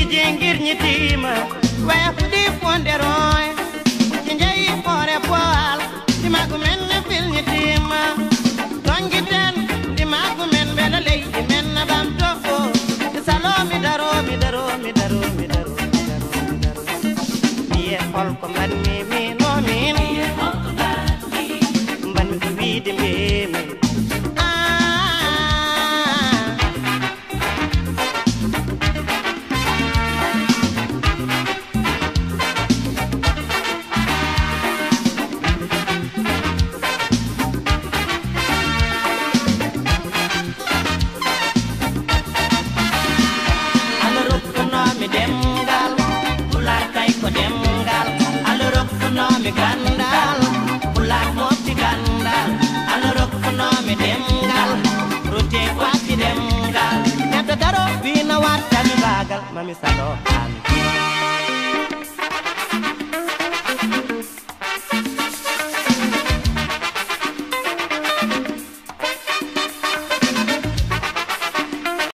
jengir nyitima waya di fonderoy jinjay fore poal di magumen fil nyitima tongiten di magumen bena lay di men bam toko salomi daro mi daro mi daro mi daro mi e hol ko man mi no min ban mi ko wi di mi gandal pulak moti gandal alorok no me demgal rute kwati demgal neto daro bina wat kami bagal mami sado kan